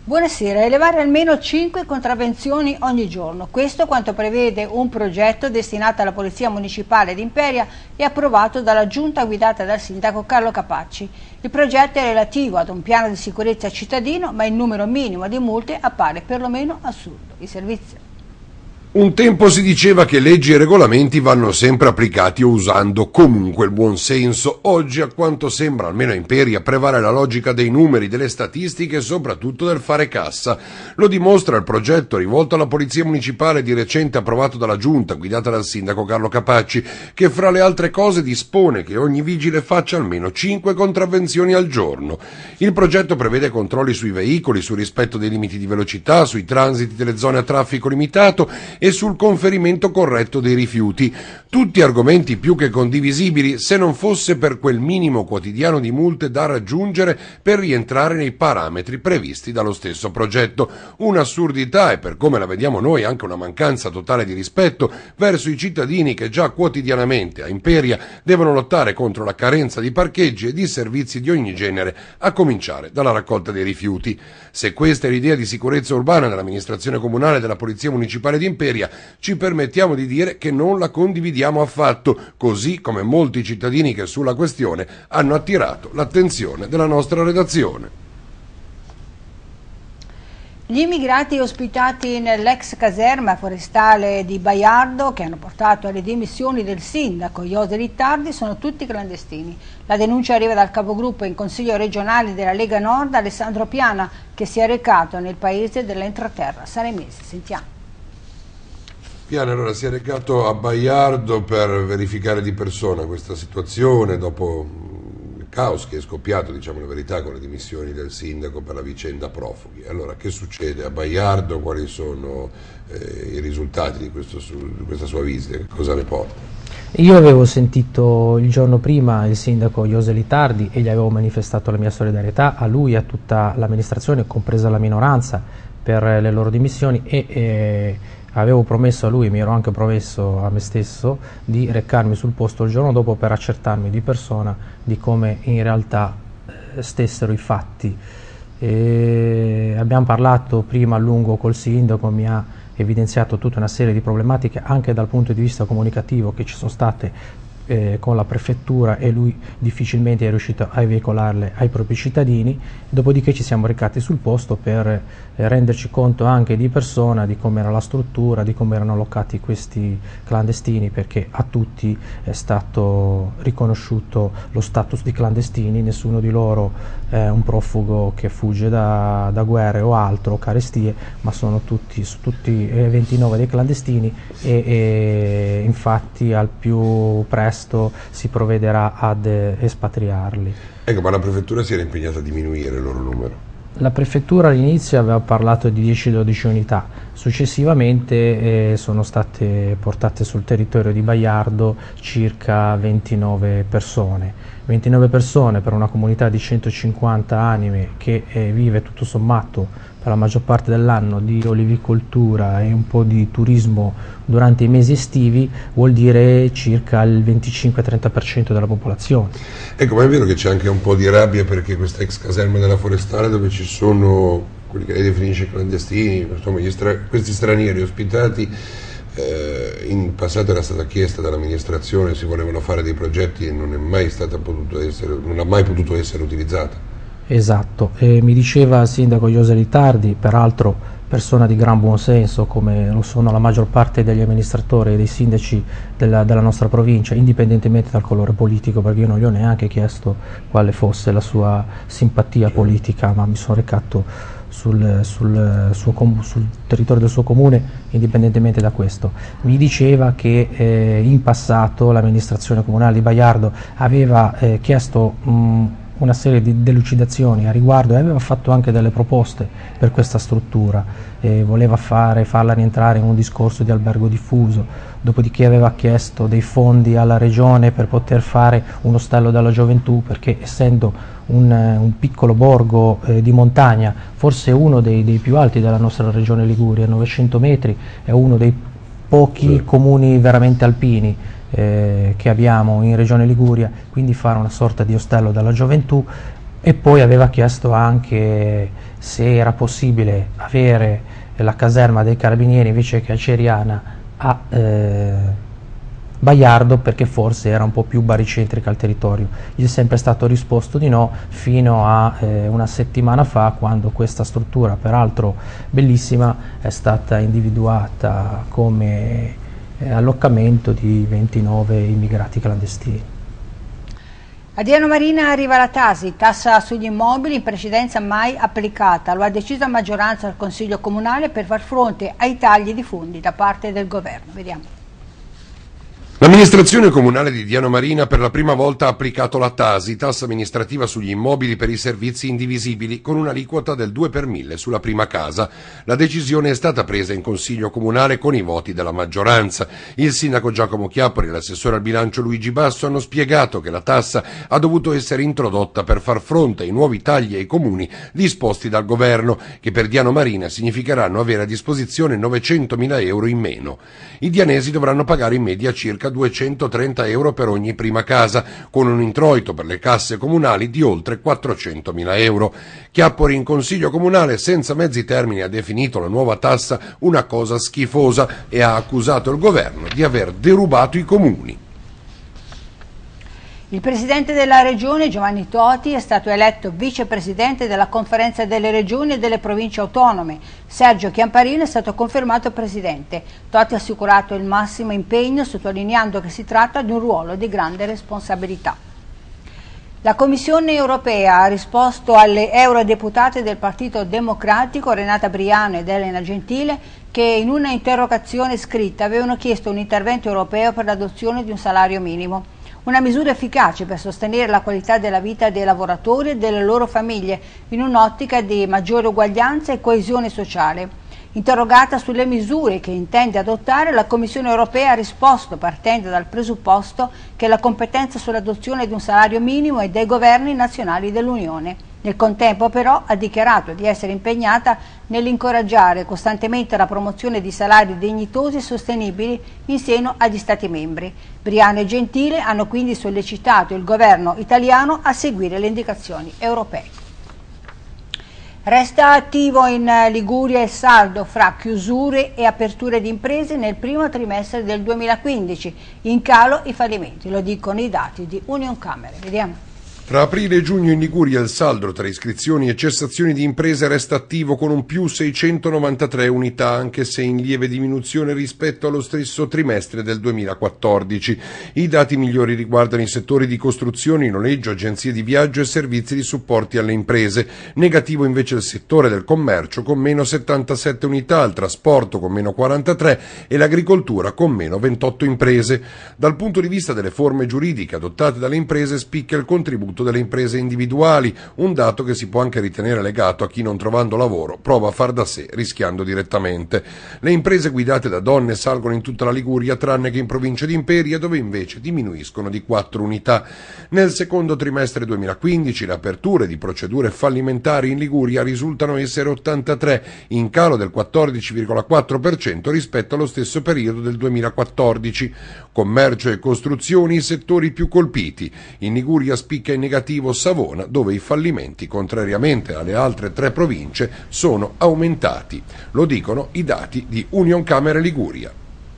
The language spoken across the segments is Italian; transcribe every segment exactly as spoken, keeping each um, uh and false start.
Buonasera, elevare almeno cinque contravvenzioni ogni giorno. Questo quanto prevede un progetto destinato alla Polizia Municipale di Imperia e approvato dalla Giunta guidata dal sindaco Carlo Capacci. Il progetto è relativo ad un piano di sicurezza cittadino, ma il numero minimo di multe appare perlomeno assurdo. I servizi. Un tempo si diceva che leggi e regolamenti vanno sempre applicati usando comunque il buon senso. Oggi, a quanto sembra, almeno a Imperia, prevale la logica dei numeri, delle statistiche e soprattutto del fare cassa. Lo dimostra il progetto rivolto alla Polizia Municipale di recente approvato dalla Giunta, guidata dal sindaco Carlo Capacci, che fra le altre cose dispone che ogni vigile faccia almeno cinque contravvenzioni al giorno. Il progetto prevede controlli sui veicoli, sul rispetto dei limiti di velocità, sui transiti delle zone a traffico limitato e sul conferimento corretto dei rifiuti. Tutti argomenti più che condivisibili, se non fosse per quel minimo quotidiano di multe da raggiungere per rientrare nei parametri previsti dallo stesso progetto. Un'assurdità e, per come la vediamo noi, anche una mancanza totale di rispetto verso i cittadini che già quotidianamente a Imperia devono lottare contro la carenza di parcheggi e di servizi di ogni genere, a cominciare dalla raccolta dei rifiuti. Se questa è l'idea di sicurezza urbana dell'amministrazione comunale e della Polizia Municipale di Imperia, ci permettiamo di dire che non la condividiamo affatto, così come molti cittadini che sulla questione hanno attirato l'attenzione della nostra redazione. Gli immigrati ospitati nell'ex caserma forestale di Baiardo, che hanno portato alle dimissioni del sindaco Jose Littardi, sono tutti clandestini. La denuncia arriva dal capogruppo in Consiglio regionale della Lega Nord, Alessandro Piana, che si è recato nel paese dell'entroterra saremese. Sentiamo. Piano allora si è recato a Baiardo per verificare di persona questa situazione dopo il caos che è scoppiato, diciamo la verità, con le dimissioni del sindaco per la vicenda profughi. Allora, che succede a Baiardo? Quali sono eh, i risultati di, questo, di questa sua visita? Cosa ne porta? Io avevo sentito il giorno prima il sindaco Jose Littardi e gli avevo manifestato la mia solidarietà a lui e a tutta l'amministrazione, compresa la minoranza, per le loro dimissioni e... e avevo promesso a lui, mi ero anche promesso a me stesso di recarmi sul posto il giorno dopo per accertarmi di persona di come in realtà eh, stessero i fatti. E abbiamo parlato prima a lungo col sindaco, mi ha evidenziato tutta una serie di problematiche anche dal punto di vista comunicativo che ci sono state eh, con la prefettura e lui difficilmente è riuscito a veicolarle ai propri cittadini. Dopodiché ci siamo recati sul posto per eh, renderci conto anche di persona di come era la struttura, di come erano allocati questi clandestini, perché a tutti è stato riconosciuto lo status di clandestini, nessuno di loro è un profugo che fugge da, da guerre o altro, o carestie, ma sono tutti, tutti eh, ventinove dei clandestini e, e infatti al più presto si provvederà ad eh, espatriarli. Ecco, ma la prefettura si era impegnata a diminuire il loro numero? La prefettura all'inizio aveva parlato di dieci dodici unità, successivamente eh, sono state portate sul territorio di Baiardo circa ventinove persone. ventinove persone per una comunità di centocinquanta anime che eh, vive tutto sommato per la maggior parte dell'anno di olivicoltura e un po' di turismo durante i mesi estivi, vuol dire circa il venticinque trenta per cento della popolazione. Ecco, ma è vero che c'è anche un po' di rabbia perché questa ex caserma della Forestale, dove ci sono quelli che lei definisce clandestini, insomma gli stra questi stranieri ospitati, eh, in passato era stata chiesta dall'amministrazione, si volevano fare dei progetti e non è mai stata potuto essere, non ha mai potuto essere utilizzata. Esatto, e mi diceva il sindaco Jose Littardi, peraltro persona di gran buon senso come lo sono la maggior parte degli amministratori e dei sindaci della, della nostra provincia, indipendentemente dal colore politico, perché io non gli ho neanche chiesto quale fosse la sua simpatia politica, ma mi sono recato sul, sul, suo, sul territorio del suo comune indipendentemente da questo. Mi diceva che eh, in passato l'amministrazione comunale di Baiardo aveva eh, chiesto mh, una serie di delucidazioni a riguardo e aveva fatto anche delle proposte per questa struttura, e voleva fare, farla rientrare in un discorso di albergo diffuso, dopodiché aveva chiesto dei fondi alla regione per poter fare un ostello della gioventù, perché essendo un, un piccolo borgo eh, di montagna, forse uno dei, dei più alti della nostra regione Liguria, novecento metri, è uno dei pochi sì. comuni veramente alpini Eh, che abbiamo in Regione Liguria, quindi fare una sorta di ostello della gioventù e poi aveva chiesto anche se era possibile avere la caserma dei Carabinieri invece che a Ceriana a eh, Baiardo, perché forse era un po' più baricentrica al territorio. Gli è sempre stato risposto di no fino a eh, una settimana fa, quando questa struttura, peraltro bellissima, è stata individuata come eh, allocamento di ventinove immigrati clandestini. A Diano Marina arriva la Tasi, tassa sugli immobili in precedenza mai applicata. Lo ha deciso a maggioranza al Consiglio Comunale per far fronte ai tagli di fondi da parte del governo. Vediamo. L'amministrazione comunale di Diano Marina per la prima volta ha applicato la Tasi, tassa amministrativa sugli immobili per i servizi indivisibili, con un'aliquota del due per mille sulla prima casa. La decisione è stata presa in Consiglio Comunale con i voti della maggioranza. Il sindaco Giacomo Chiappori e l'assessore al bilancio Luigi Basso hanno spiegato che la tassa ha dovuto essere introdotta per far fronte ai nuovi tagli ai comuni disposti dal governo, che per Diano Marina significheranno avere a disposizione novecentomila euro in meno. I dianesi dovranno pagare in media circa duecentotrenta euro per ogni prima casa, con un introito per le casse comunali di oltre quattrocentomila euro. Chiappori in Consiglio Comunale senza mezzi termini ha definito la nuova tassa una cosa schifosa e ha accusato il governo di aver derubato i comuni. Il presidente della regione, Giovanni Toti, è stato eletto vicepresidente della conferenza delle regioni e delle province autonome. Sergio Chiamparino è stato confermato presidente. Toti ha assicurato il massimo impegno, sottolineando che si tratta di un ruolo di grande responsabilità. La Commissione europea ha risposto alle eurodeputate del Partito Democratico Renata Briano ed Elena Gentile, che in una interrogazione scritta avevano chiesto un intervento europeo per l'adozione di un salario minimo. Una misura efficace per sostenere la qualità della vita dei lavoratori e delle loro famiglie in un'ottica di maggiore uguaglianza e coesione sociale. Interrogata sulle misure che intende adottare, la Commissione europea ha risposto partendo dal presupposto che la competenza sull'adozione di un salario minimo è dei governi nazionali dell'Unione. Nel contempo però ha dichiarato di essere impegnata nell'incoraggiare costantemente la promozione di salari dignitosi e sostenibili in seno agli Stati membri. Briano e Gentile hanno quindi sollecitato il governo italiano a seguire le indicazioni europee. Resta attivo in Liguria il saldo fra chiusure e aperture di imprese nel primo trimestre del duemilaquindici, in calo i fallimenti, lo dicono i dati di Unioncamere. Vediamo. Tra aprile e giugno in Liguria il saldo tra iscrizioni e cessazioni di imprese resta attivo con un più seicentonovantatré unità, anche se in lieve diminuzione rispetto allo stesso trimestre del duemilaquattordici. I dati migliori riguardano i settori di costruzioni, noleggio, agenzie di viaggio e servizi di supporti alle imprese. Negativo invece il settore del commercio con meno settantasette unità, il trasporto con meno quarantatré e l'agricoltura con meno ventotto imprese. Dal punto di vista delle forme giuridiche adottate dalle imprese spicca il contributo delle imprese individuali, un dato che si può anche ritenere legato a chi non trovando lavoro prova a far da sé rischiando direttamente. Le imprese guidate da donne salgono in tutta la Liguria tranne che in provincia di Imperia, dove invece diminuiscono di quattro unità. Nel secondo trimestre duemilaquindici le aperture di procedure fallimentari in Liguria risultano essere ottantatré, in calo del quattordici virgola quattro per cento rispetto allo stesso periodo del duemilaquattordici. Commercio e costruzioni i settori più colpiti. In Liguria spicca in negativo Savona, dove i fallimenti, contrariamente alle altre tre province, sono aumentati. Lo dicono i dati di Unioncamere Liguria.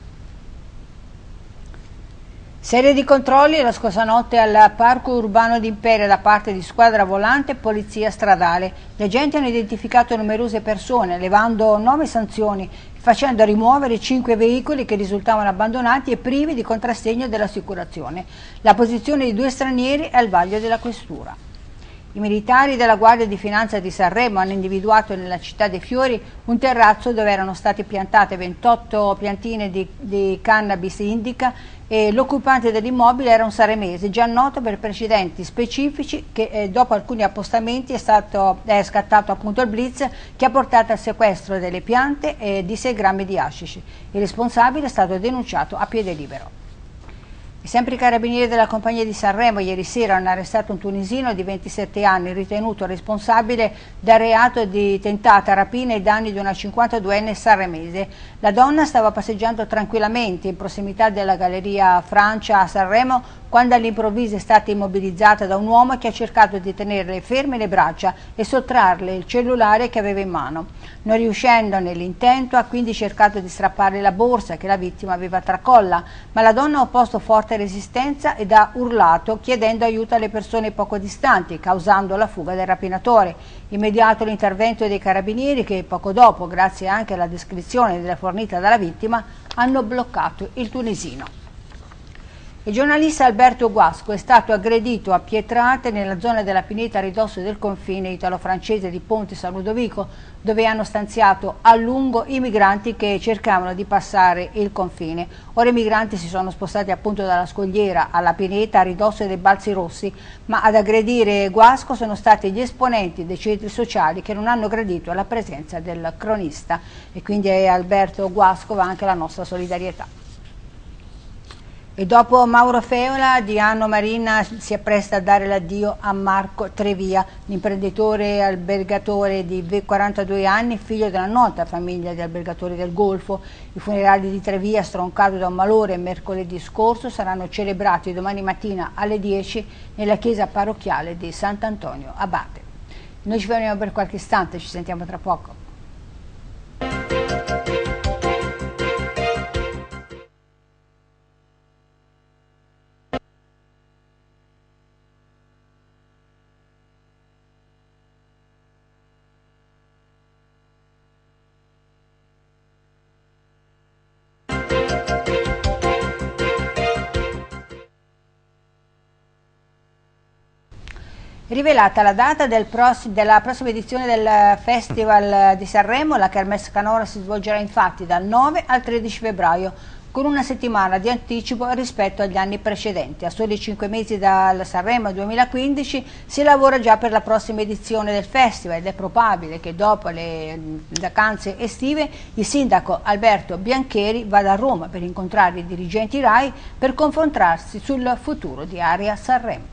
Serie di controlli la scorsa notte al Parco Urbano di Imperia da parte di squadra volante e polizia stradale. Gli agenti hanno identificato numerose persone, levando nove sanzioni, facendo rimuovere cinque veicoli che risultavano abbandonati e privi di contrassegno dell'assicurazione. La posizione di due stranieri è al vaglio della questura. I militari della Guardia di Finanza di Sanremo hanno individuato nella città dei Fiori un terrazzo dove erano state piantate ventotto piantine di, di cannabis indica e l'occupante dell'immobile era un saremese già noto per precedenti specifici che eh, dopo alcuni appostamenti è, stato, è scattato appunto il blitz che ha portato al sequestro delle piante e di sei grammi di hashish. Il responsabile è stato denunciato a piede libero. E sempre i carabinieri della compagnia di Sanremo ieri sera hanno arrestato un tunisino di ventisette anni ritenuto responsabile del reato di tentata rapina ai danni di una cinquantaduenne sanremese. La donna stava passeggiando tranquillamente in prossimità della Galleria Francia a Sanremo quando all'improvviso è stata immobilizzata da un uomo che ha cercato di tenerle ferme le braccia e sottrarle il cellulare che aveva in mano. Non riuscendo nell'intento, ha quindi cercato di strapparle la borsa che la vittima aveva tra colla, ma la donna ha opposto forte resistenza ed ha urlato chiedendo aiuto alle persone poco distanti, causando la fuga del rapinatore. Immediato l'intervento dei carabinieri che poco dopo, grazie anche alla descrizione della fornita dalla vittima, hanno bloccato il tunisino. Il giornalista Alberto Guasco è stato aggredito a pietrate nella zona della Pineta a ridosso del confine italo-francese di Ponte San Ludovico, dove hanno stanziato a lungo i migranti che cercavano di passare il confine. Ora i migranti si sono spostati appunto dalla scogliera alla Pineta a ridosso dei Balzi Rossi, ma ad aggredire Guasco sono stati gli esponenti dei centri sociali che non hanno gradito la presenza del cronista, e quindi a Alberto Guasco va anche la nostra solidarietà. E dopo Mauro Feola, Diano Marina si appresta a dare l'addio a Marco Trevia, l'imprenditore e albergatore di quarantadue anni, figlio della nota famiglia di albergatori del Golfo. I funerali di Trevia, stroncato da un malore mercoledì scorso, saranno celebrati domani mattina alle dieci nella chiesa parrocchiale di Sant'Antonio Abate. Noi ci fermiamo per qualche istante, ci sentiamo tra poco. Rivelata la data del pross- della prossima edizione del Festival di Sanremo, la Kermesse Canora si svolgerà infatti dal nove al tredici febbraio, con una settimana di anticipo rispetto agli anni precedenti. A soli cinque mesi dal Sanremo duemilaquindici si lavora già per la prossima edizione del festival ed è probabile che dopo le vacanze estive il sindaco Alberto Biancheri vada a Roma per incontrare i dirigenti RAI per confrontarsi sul futuro di Area Sanremo.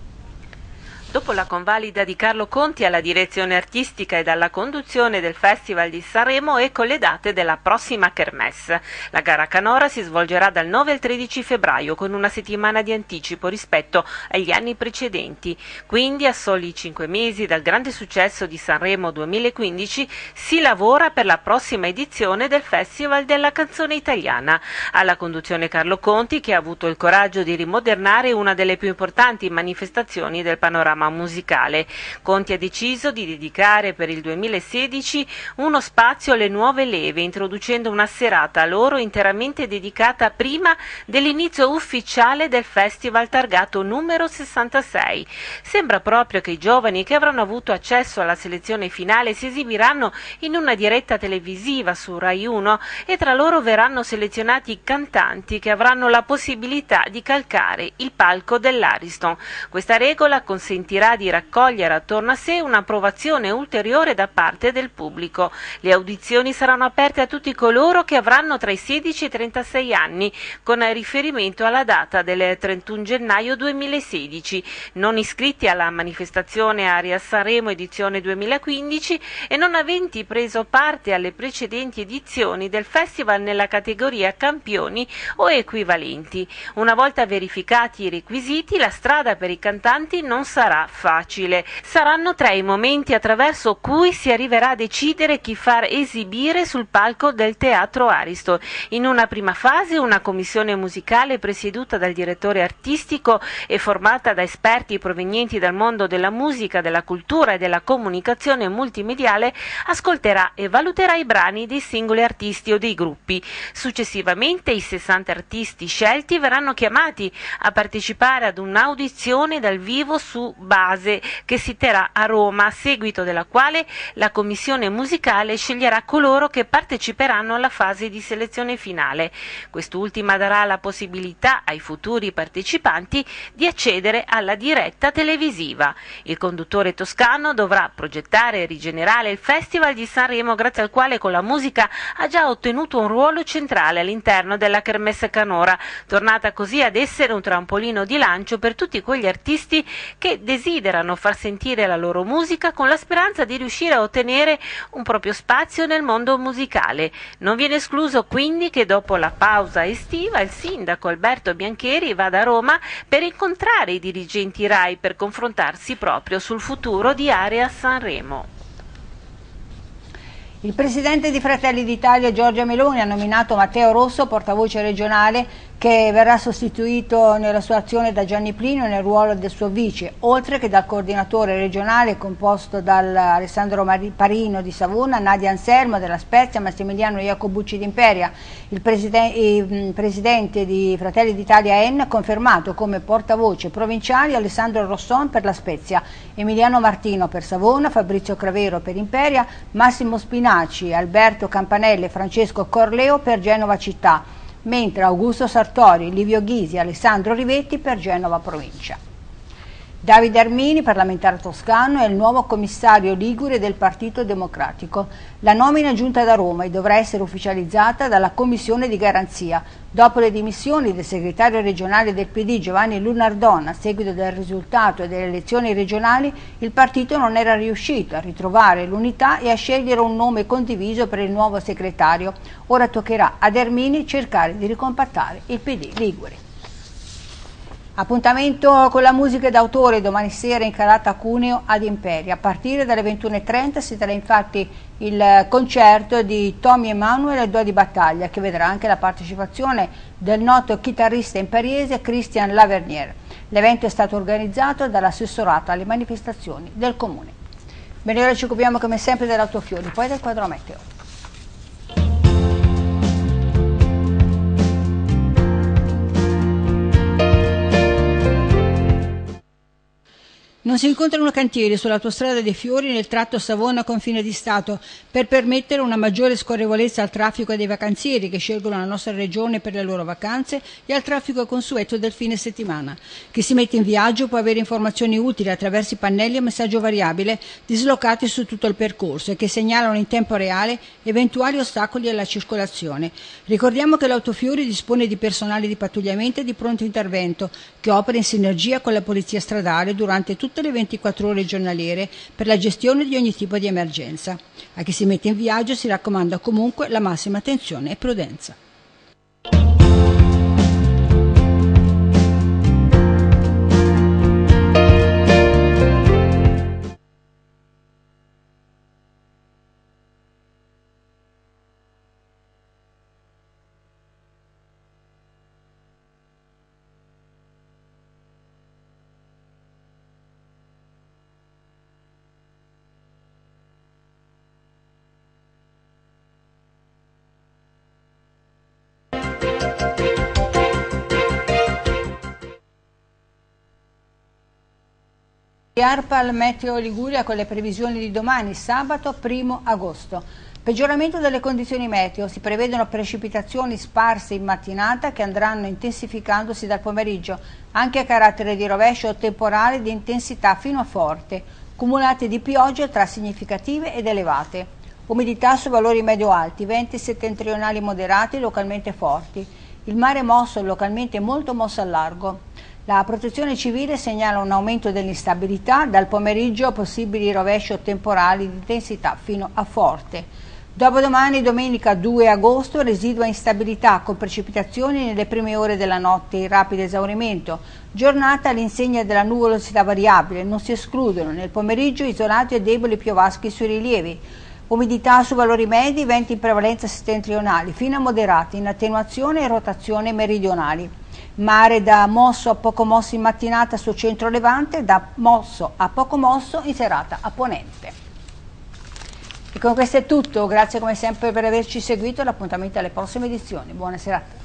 Dopo la convalida di Carlo Conti alla direzione artistica e alla conduzione del Festival di Sanremo, ecco le date della prossima Kermesse. La gara canora si svolgerà dal nove al tredici febbraio con una settimana di anticipo rispetto agli anni precedenti. Quindi a soli cinque mesi dal grande successo di Sanremo duemilaquindici si lavora per la prossima edizione del Festival della canzone italiana. Alla conduzione Carlo Conti, che ha avuto il coraggio di rimodernare una delle più importanti manifestazioni del panorama musicale. Conti ha deciso di dedicare per il duemilasedici uno spazio alle nuove leve, introducendo una serata loro interamente dedicata prima dell'inizio ufficiale del festival targato numero sessantasei. Sembra proprio che i giovani che avranno avuto accesso alla selezione finale si esibiranno in una diretta televisiva su Rai uno e tra loro verranno selezionati cantanti che avranno la possibilità di calcare il palco dell'Ariston. Questa regola consente di raccogliere attorno a sé un'approvazione ulteriore da parte del pubblico. Le audizioni saranno aperte a tutti coloro che avranno tra i sedici e i trentasei anni, con riferimento alla data del trentuno gennaio duemilasedici, non iscritti alla manifestazione Area Sanremo edizione duemilaquindici e non aventi preso parte alle precedenti edizioni del festival nella categoria campioni o equivalenti. Una volta verificati i requisiti, la strada per i cantanti non sarà facile. Saranno tre i momenti attraverso cui si arriverà a decidere chi far esibire sul palco del Teatro Ariston. In una prima fase una commissione musicale presieduta dal direttore artistico e formata da esperti provenienti dal mondo della musica, della cultura e della comunicazione multimediale ascolterà e valuterà i brani dei singoli artisti o dei gruppi. Successivamente i sessanta artisti scelti verranno chiamati a partecipare ad un'audizione dal vivo su base che si terrà a Roma, a seguito della quale la commissione musicale sceglierà coloro che parteciperanno alla fase di selezione finale. Quest'ultima darà la possibilità ai futuri partecipanti di accedere alla diretta televisiva. Il conduttore toscano dovrà progettare e rigenerare il Festival di Sanremo, grazie al quale con la musica ha già ottenuto un ruolo centrale all'interno della Kermesse Canora, tornata così ad essere un trampolino di lancio per tutti quegli artisti che desiderano desiderano far sentire la loro musica con la speranza di riuscire a ottenere un proprio spazio nel mondo musicale. Non viene escluso quindi che dopo la pausa estiva il sindaco Alberto Biancheri vada a Roma per incontrare i dirigenti RAI per confrontarsi proprio sul futuro di Area Sanremo. Il presidente di Fratelli d'Italia Giorgia Meloni ha nominato Matteo Rosso portavoce regionale, che verrà sostituito nella sua azione da Gianni Plinio nel ruolo del suo vice, oltre che dal coordinatore regionale composto da Alessandro Parino di Savona, Nadia Anselmo della Spezia, Massimiliano Iacobucci d'Imperia. Il presidente, il presidente di Fratelli d'Italia N ha confermato come portavoce provinciali Alessandro Rosson per la Spezia, Emiliano Martino per Savona, Fabrizio Cravero per Imperia, Massimo Spinaci, Alberto Campanelle e Francesco Corleo per Genova città, mentre Augusto Sartori, Livio Ghisi e Alessandro Rivetti per Genova provincia. Davide Armini, parlamentare toscano, è il nuovo commissario ligure del Partito Democratico. La nomina è giunta da Roma e dovrà essere ufficializzata dalla Commissione di Garanzia. Dopo le dimissioni del segretario regionale del P D Giovanni Lunardon a seguito del risultato delle elezioni regionali, il partito non era riuscito a ritrovare l'unità e a scegliere un nome condiviso per il nuovo segretario. Ora toccherà ad Armini cercare di ricompattare il P D ligure. Appuntamento con la musica d'autore domani sera in calata Cuneo ad Imperia. A partire dalle ventuno e trenta si terrà infatti il concerto di Tommy Emanuel e Dodi Battaglia, che vedrà anche la partecipazione del noto chitarrista imperiese Christian Lavernier. L'evento è stato organizzato dall'assessorato alle manifestazioni del comune. Bene, ora ci occupiamo come sempre dell'Autofiori, poi del quadro meteo. Non si incontrano cantieri sull'autostrada dei Fiori nel tratto Savona-Confine di Stato per permettere una maggiore scorrevolezza al traffico dei vacanzieri che scelgono la nostra regione per le loro vacanze e al traffico consueto del fine settimana. Chi si mette in viaggio può avere informazioni utili attraverso i pannelli a messaggio variabile dislocati su tutto il percorso e che segnalano in tempo reale eventuali ostacoli alla circolazione. Ricordiamo che l'Autofiori dispone di personale di pattugliamento e di pronto intervento che opera in sinergia con la Polizia Stradale durante tutto tutte le ventiquattro ore giornaliere per la gestione di ogni tipo di emergenza. A chi si mette in viaggio si raccomanda comunque la massima attenzione e prudenza. ARPAL Meteo Liguria con le previsioni di domani, sabato primo agosto. Peggioramento delle condizioni meteo, si prevedono precipitazioni sparse in mattinata che andranno intensificandosi dal pomeriggio, anche a carattere di rovescio o temporale di intensità fino a forte, cumulate di piogge tra significative ed elevate. Umidità su valori medio-alti, venti settentrionali moderati localmente forti. Il mare mosso localmente molto mosso al largo. La protezione civile segnala un aumento dell'instabilità, dal pomeriggio possibili rovesci o temporali di intensità fino a forte. Dopodomani, domenica due agosto, residua instabilità con precipitazioni nelle prime ore della notte in rapido esaurimento. Giornata all'insegna della nuvolosità variabile, non si escludono nel pomeriggio isolati e deboli piovaschi sui rilievi. Umidità su valori medi, venti in prevalenza settentrionali, fino a moderati, in attenuazione e rotazione meridionali. Mare da mosso a poco mosso in mattinata sul centro levante, da mosso a poco mosso in serata a ponente. E con questo è tutto, grazie come sempre per averci seguito, l'appuntamento alle prossime edizioni. Buona serata.